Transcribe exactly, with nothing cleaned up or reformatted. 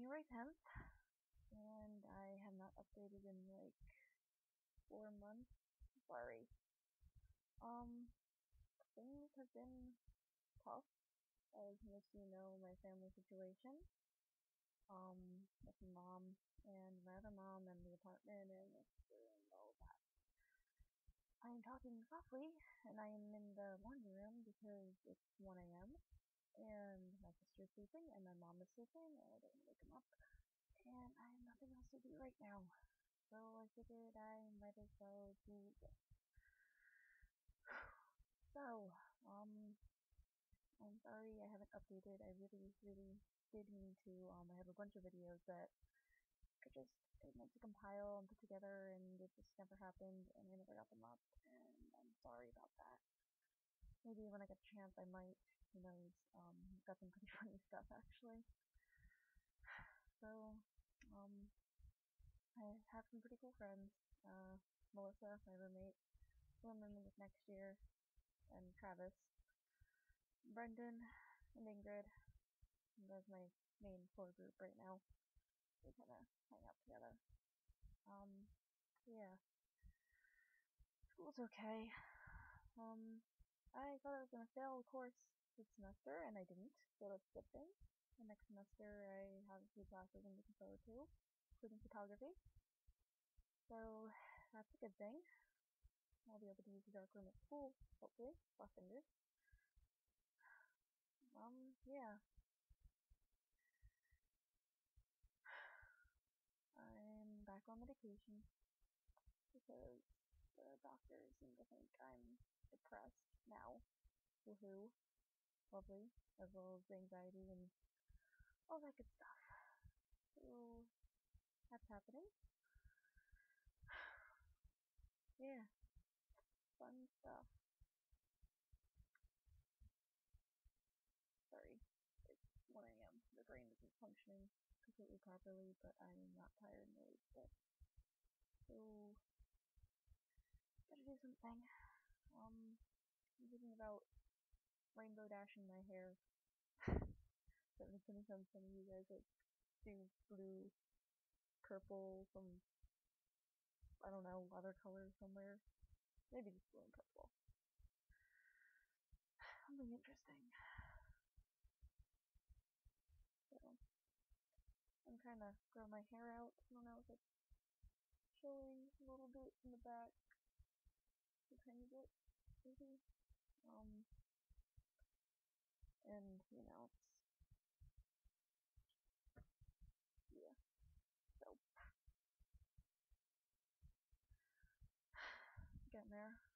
January tenth, and I have not updated in like four months. Sorry. Um, things have been tough, as most of you know my family situation. Um, with my mom and my other mom and the apartment and and all that. I am talking softly, and I am in the laundry room because it's one a m and my sister's sleeping and my mom is sleeping and I don't want to wake them up. And I have nothing else to do right now. So I figured I might as well do this. So, um, I'm sorry I haven't updated. I really, really did mean to. Um, I have a bunch of videos that I just I meant to compile and put together, and it just never happened, and I never got them up, and I'm sorry about that. Maybe when I get a chance, I might. Who knows? Um, got some pretty funny stuff actually. So, um, I have some pretty cool friends. Uh, Melissa, my roommate, who I'm rooming with next year, and Travis, Brendan, and Ingrid. And that's my main core group right now. We kind of hang out together. Um, yeah. School's okay. Um, I thought I was gonna fail a course this semester, and I didn't, so that's a good thing. The next semester, I have a few classes I'm looking forward to, including photography. So, that's a good thing. I'll be able to use the darkroom at school, hopefully. Cross fingers. Um, yeah. I'm back on medication because the doctors seem to think I'm depressed now. Woohoo. Lovely. As well as anxiety and all that good stuff. So, that's happening. Yeah. Fun stuff. Sorry. It's one a m The brain isn't functioning completely properly, but I'm not tired in the least bit. So, gotta do something. Um, I'm thinking about rainbow dashing my hair. That makes any sense to you guys, like, do blue, purple, some, I don't know, other color somewhere. Maybe just blue and purple. Something interesting. So, I'm trying to grow my hair out. I don't know if it's showing a little bit in the back. A tiny bit, maybe. Um, and, you know, it's, yeah, so, getting there.